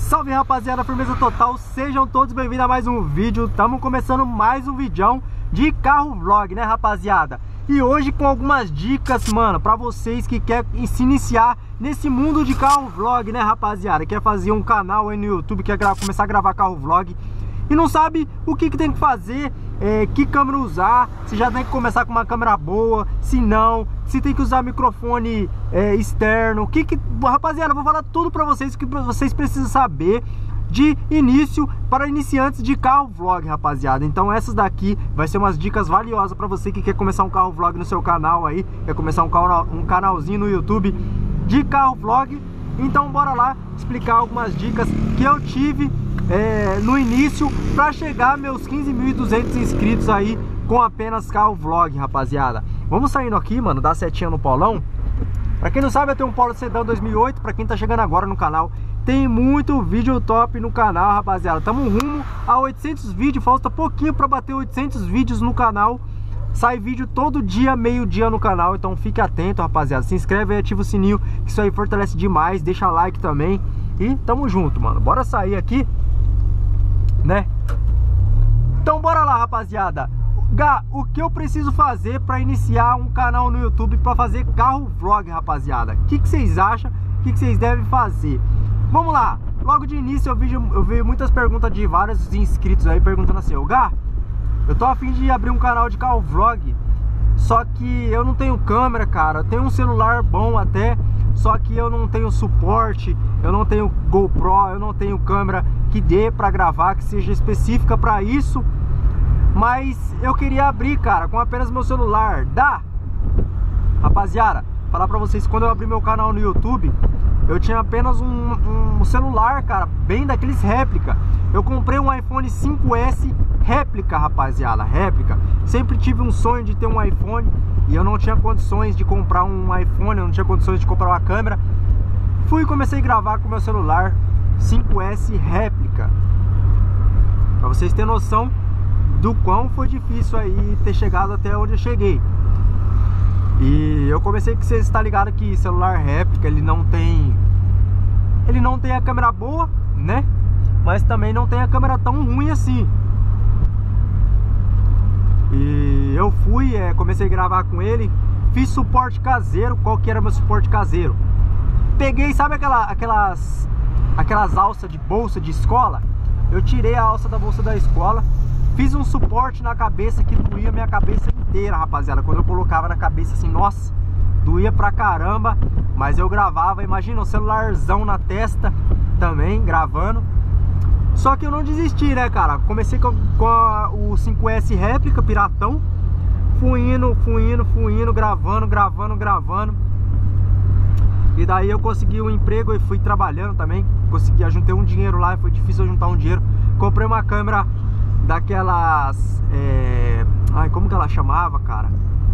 Salve rapaziada, firmeza total, sejam todos bem-vindos a mais um vídeo. Estamos começando mais um vídeo de carro vlog, né rapaziada? E hoje com algumas dicas, mano, pra vocês que querem se iniciar nesse mundo de carro vlog, né rapaziada? Quer fazer um canal aí no YouTube, quer começar a gravar carro vlog e não sabe o que tem que fazer, que câmera usar, se já tem que começar com uma câmera boa, se não, se tem que usar microfone externo, rapaziada, eu vou falar tudo pra vocês, o que vocês precisam saber de início para iniciantes de carro vlog, rapaziada. Então essas daqui vai ser umas dicas valiosas pra você que quer começar um carro vlog no seu canal aí, quer começar um canalzinho no YouTube de carro vlog. Então bora lá explicar algumas dicas que eu tive no início para chegar a meus 15.200 inscritos aí com apenas carro vlog, rapaziada. Vamos saindo aqui, mano, dar setinha no Polão. Pra quem não sabe, eu tenho um Polo Sedã 2008. Pra quem tá chegando agora no canal, tem muito vídeo top no canal, rapaziada. Tamo rumo a 800 vídeos, falta pouquinho pra bater 800 vídeos no canal. Sai vídeo todo dia, meio-dia no canal, então fique atento, rapaziada. Se inscreve aí, ativa o sininho, que isso aí fortalece demais. Deixa like também e tamo junto, mano. Bora sair aqui, né? Então bora lá, rapaziada. O que eu preciso fazer para iniciar um canal no YouTube para fazer carro vlog, rapaziada? O que vocês acham? O que vocês devem fazer? Vamos lá. Logo de início eu vi muitas perguntas de vários inscritos aí perguntando assim: Gá, eu tô a fim de abrir um canal de carro vlog, só que eu não tenho câmera, cara. Eu tenho um celular bom até, só que eu não tenho suporte, eu não tenho GoPro, eu não tenho câmera que dê pra gravar, que seja específica pra isso. Mas eu queria abrir, cara, com apenas meu celular. Dá? Rapaziada, falar pra vocês, quando eu abri meu canal no YouTube, eu tinha apenas um celular, cara, bem daqueles réplica. Eu comprei um iPhone 5S réplica, rapaziada, réplica. Sempre tive um sonho de ter um iPhone e eu não tinha condições de comprar um iPhone, eu não tinha condições de comprar uma câmera. Fui e comecei a gravar com meu celular 5S réplica. Pra vocês terem noção do quão foi difícil aí ter chegado até onde eu cheguei. E eu comecei, que você está ligado que celular réplica, ele não tem a câmera boa, né? Mas também não tem a câmera tão ruim assim. E eu fui, comecei a gravar com ele, fiz suporte caseiro. Qual que era meu suporte caseiro? Peguei, sabe aquelas alças de bolsa de escola? Eu tirei a alça da bolsa da escola, fiz um suporte na cabeça que doía minha cabeça inteira, rapaziada. Quando eu colocava na cabeça assim, nossa, doía pra caramba. Mas eu gravava, imagina, um celularzão na testa também, gravando. Só que eu não desisti, né, cara? Comecei com o 5S réplica, piratão. Fui indo, gravando. E daí eu consegui um emprego e fui trabalhando também. Juntei um dinheiro lá, foi difícil eu juntar um dinheiro. Comprei uma câmera daquelas... Ai, como que ela chamava, cara?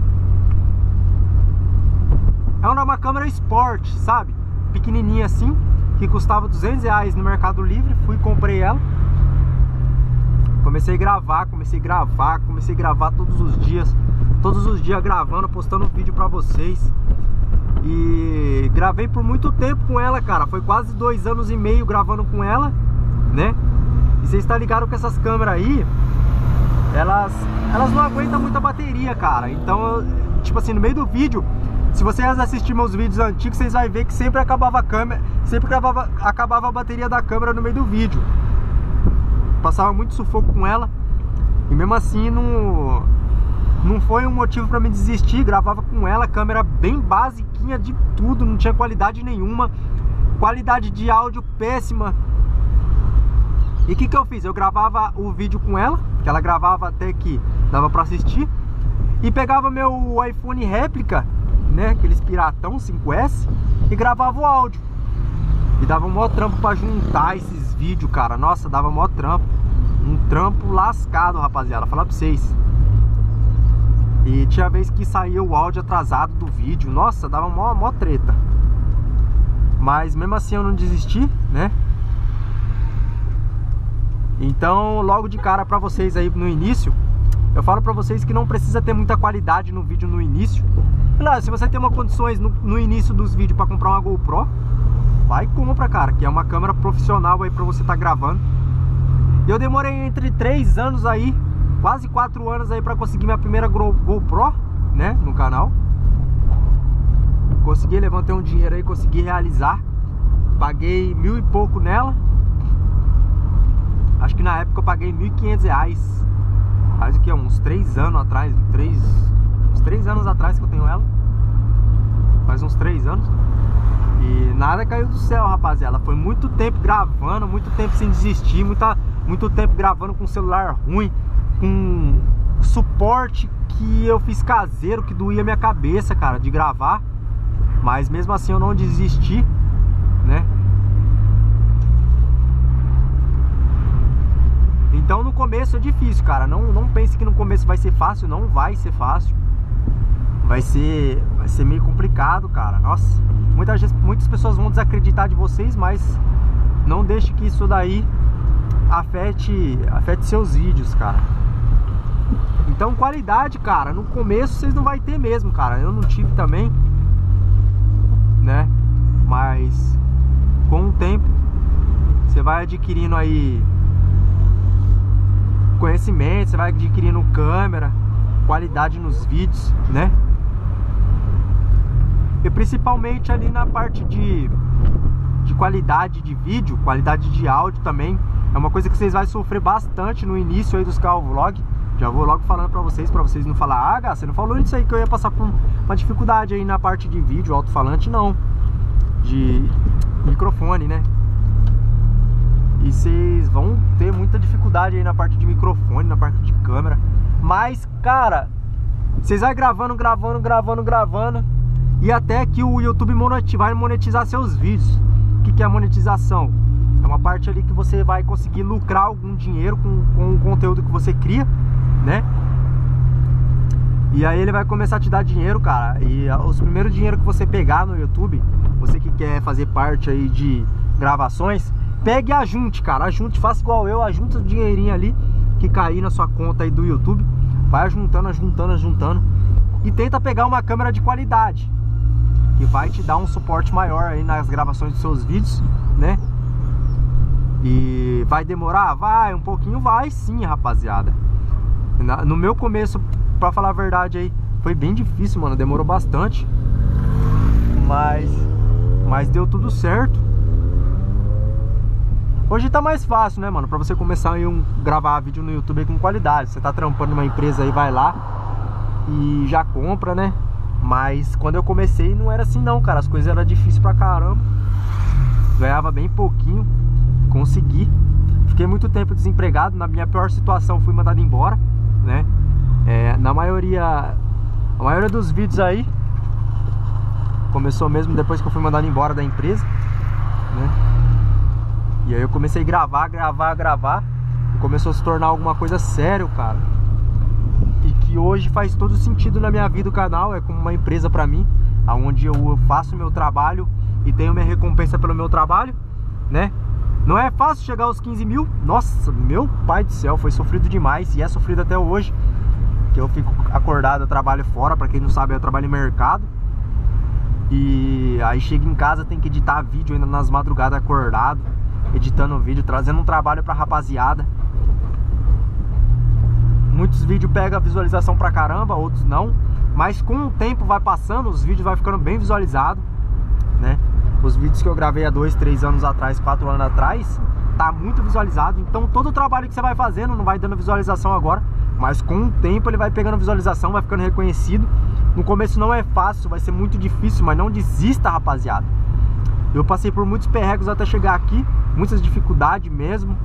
É uma câmera Sport, sabe? Pequenininha assim, que custava R$200 no Mercado Livre. Fui e comprei ela. Comecei a gravar todos os dias. Todos os dias gravando, postando vídeo pra vocês. E gravei por muito tempo com ela, cara. Foi quase 2 anos e meio gravando com ela, né? E vocês estão ligados que essas câmeras aí, elas não aguentam muita bateria, cara. Então, tipo assim, no meio do vídeo, se vocês assistirem meus vídeos antigos, vocês vão ver que sempre acabava a câmera, acabava a bateria da câmera no meio do vídeo. Passava muito sufoco com ela. E mesmo assim não foi um motivo pra me desistir. Gravava com ela, câmera bem basiquinha de tudo, não tinha qualidade nenhuma, qualidade de áudio péssima. E o que eu fiz? Eu gravava o vídeo com ela, que ela gravava até que dava pra assistir, e pegava meu iPhone réplica, né, aqueles piratão 5S, e gravava o áudio. E dava um maior trampo pra juntar esses vídeos, cara. Nossa, dava maior trampo. Um trampo lascado, rapaziada, falar pra vocês. E tinha vez que saía o áudio atrasado do vídeo. Nossa, dava mó treta. Mas mesmo assim eu não desisti, né? Então, logo de cara pra vocês aí no início, eu falo pra vocês que não precisa ter muita qualidade no vídeo no início. Claro, se você tem uma condições no início dos vídeos pra comprar uma GoPro, vai e compra, cara, que é uma câmera profissional aí pra você tá gravando. E eu demorei entre 3 anos aí, quase 4 anos aí pra conseguir minha primeira GoPro, né, no canal. Consegui, levantei um dinheiro aí, consegui realizar. Paguei 1.000 e pouco nela. Acho que na época eu paguei R$1.500. Faz o que? Uns 3 anos atrás. Uns 3 anos atrás que eu tenho ela. Faz uns 3 anos. E nada caiu do céu, rapaziada. Foi muito tempo gravando, muito tempo sem desistir, muito tempo gravando com celular ruim, com suporte que eu fiz caseiro, que doía minha cabeça, cara, de gravar. Mas mesmo assim eu não desisti, né? Então no começo é difícil, cara. Não pense que no começo vai ser fácil. Não vai ser fácil. Vai ser meio complicado, cara. Nossa, muitas pessoas vão desacreditar de vocês, mas não deixe que isso daí afete seus vídeos, cara. Então qualidade, cara, no começo vocês não vai ter mesmo, cara. Eu não tive também, né? Mas com o tempo você vai adquirindo aí conhecimento, você vai adquirindo câmera, qualidade nos vídeos, né? E principalmente ali na parte de qualidade de vídeo, qualidade de áudio também. É uma coisa que vocês vão sofrer bastante no início aí dos carro vlog. Já vou logo falando pra vocês não falar, ah, Gá, você não falou isso aí que eu ia passar por uma dificuldade aí na parte de vídeo, alto-falante, não. De microfone, né? E vocês vão ter muita dificuldade aí na parte de microfone, na parte de câmera. Mas, cara, vocês vão gravando e até que o YouTube vai monetizar seus vídeos. O que é a monetização? É uma parte ali que você vai conseguir lucrar algum dinheiro com o conteúdo que você cria, né? E aí ele vai começar a te dar dinheiro, cara. E os primeiros dinheiro que você pegar no YouTube, você que quer fazer parte aí de gravações, pegue e ajunte, cara. Ajunte, faça igual eu, ajunta o dinheirinho ali que cair na sua conta aí do YouTube. Vai ajuntando e tenta pegar uma câmera de qualidade, que vai te dar um suporte maior aí nas gravações dos seus vídeos, né? E vai demorar? Vai, um pouquinho vai sim, rapaziada. No meu começo, pra falar a verdade aí, foi bem difícil, mano, demorou bastante. Mas deu tudo certo. Hoje tá mais fácil, né, mano? Pra você começar a gravar vídeo no YouTube aí com qualidade. Você tá trampando numa empresa aí, vai lá e já compra, né? Mas quando eu comecei não era assim não, cara. As coisas eram difíceis pra caramba. Ganhava bem pouquinho. Consegui. Fiquei muito tempo desempregado. Na minha pior situação fui mandado embora, né? A maioria dos vídeos aí começou mesmo depois que eu fui mandado embora da empresa, né? E aí eu comecei a gravar. E começou a se tornar alguma coisa sério, cara. E que hoje faz todo sentido na minha vida o canal. É como uma empresa pra mim, onde eu faço meu trabalho e tenho minha recompensa pelo meu trabalho, né? Não é fácil chegar aos 15 mil. Nossa, meu pai do céu, foi sofrido demais. E é sofrido até hoje, que eu fico acordado, eu trabalho fora. Pra quem não sabe, eu trabalho em mercado. E aí chego em casa, tem que editar vídeo ainda nas madrugadas acordado, editando vídeo, trazendo um trabalho pra rapaziada. Muitos vídeos pegam visualização pra caramba, outros não. Mas com o tempo vai passando, os vídeos vai ficando bem visualizados, né? Os vídeos que eu gravei há 2, 3 anos atrás, 4 anos atrás, tá muito visualizado. Então todo o trabalho que você vai fazendo não vai dando visualização agora, mas com o tempo ele vai pegando visualização, vai ficando reconhecido. No começo não é fácil, vai ser muito difícil, mas não desista, rapaziada. Eu passei por muitos perregos até chegar aqui, muitas dificuldades mesmo.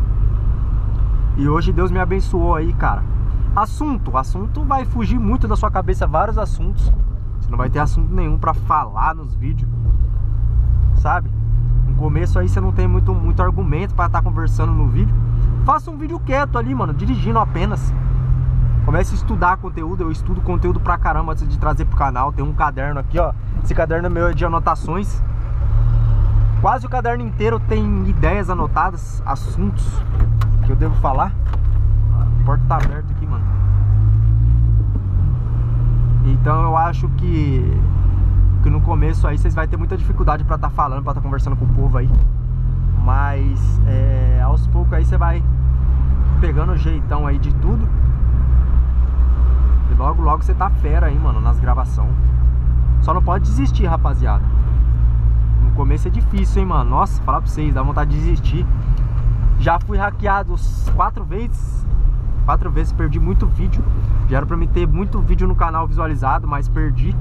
E hoje Deus me abençoou aí, cara. Assunto vai fugir muito da sua cabeça, vários assuntos. Você não vai ter assunto nenhum pra falar nos vídeos, sabe? No começo aí você não tem muito argumento pra estar conversando no vídeo. Faça um vídeo quieto ali, mano, dirigindo apenas. Comece a estudar conteúdo. Eu estudo conteúdo pra caramba antes de trazer pro canal. Tem um caderno aqui, ó. Esse caderno é meu, é de anotações. Quase o caderno inteiro tem ideias anotadas, assuntos que eu devo falar. A porta tá aberta aqui, mano. Então eu acho que que no começo aí vocês vão ter muita dificuldade pra estar falando, pra estar conversando com o povo aí. Mas aos poucos aí você vai pegando o jeitão aí de tudo. E logo logo você tá fera aí, mano, nas gravações. Só não pode desistir, rapaziada. No começo é difícil, hein, mano. Nossa, falar pra vocês, dá vontade de desistir. Já fui hackeado 4 vezes. 4 vezes, perdi muito vídeo. Já era pra mim ter muito vídeo no canal visualizado, mas perdi.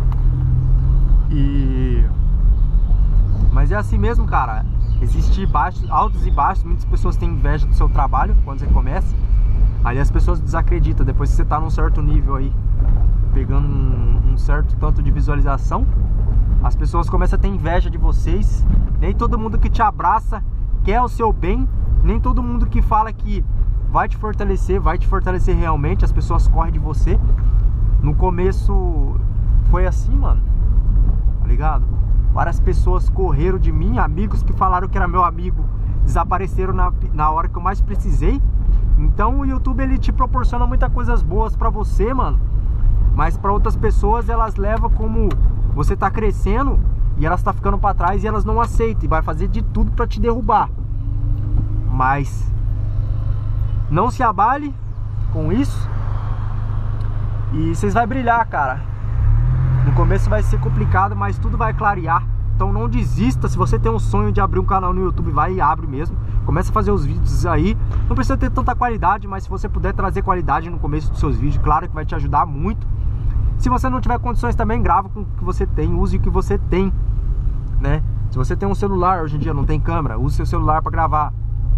Mas é assim mesmo, cara. Existe altos e baixos. Muitas pessoas têm inveja do seu trabalho quando você começa. Aí as pessoas desacreditam. Depois que você tá num certo nível aí, pegando um certo tanto de visualização, as pessoas começam a ter inveja de vocês. Nem todo mundo que te abraça quer o seu bem. Nem todo mundo que fala que vai te fortalecer realmente. As pessoas correm de você. No começo foi assim, mano, tá ligado? Várias pessoas correram de mim. Amigos que falaram que era meu amigo desapareceram na hora que eu mais precisei. Então o YouTube, ele te proporciona muitas coisas boas pra você, mano. Mas pra outras pessoas, elas levam como você tá crescendo e elas tá ficando pra trás e elas não aceitam. E vai fazer de tudo pra te derrubar. Mas não se abale com isso. E vocês vão brilhar, cara. No começo vai ser complicado, mas tudo vai clarear. Então não desista. Se você tem um sonho de abrir um canal no YouTube, vai e abre mesmo. Começa a fazer os vídeos aí. Não precisa ter tanta qualidade, mas se você puder trazer qualidade no começo dos seus vídeos, claro que vai te ajudar muito. Se você não tiver condições também, grava com o que você tem, use o que você tem, né? Se você tem um celular, hoje em dia não tem câmera, use seu celular pra gravar,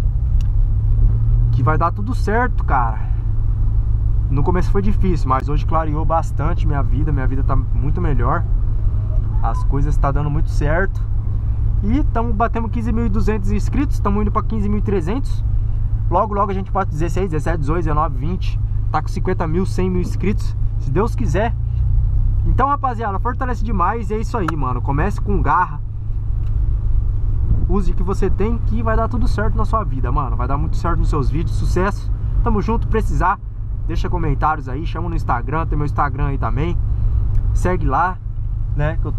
que vai dar tudo certo, cara. No começo foi difícil, mas hoje clareou bastante minha vida tá muito melhor. As coisas tá dando muito certo. E batemos 15.200 inscritos, estamos indo pra 15.300. Logo logo a gente pode 16, 17, 18, 19, 20. Tá com 50 mil, 100 mil inscritos, se Deus quiser. Então, rapaziada, fortalece demais. E é isso aí, mano. Comece com garra. Use o que você tem, que vai dar tudo certo na sua vida, mano. Vai dar muito certo nos seus vídeos. Sucesso. Tamo junto. Precisar, deixa comentários aí. Chama no Instagram. Tem meu Instagram aí também. Segue lá, né? Que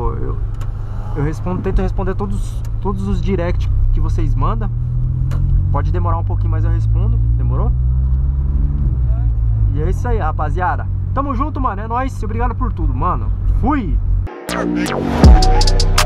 eu respondo, tento responder todos os directs que vocês mandam. Pode demorar um pouquinho, mas eu respondo. Demorou? E é isso aí, rapaziada. Tamo junto, mano. É nóis. Obrigado por tudo, mano. Fui!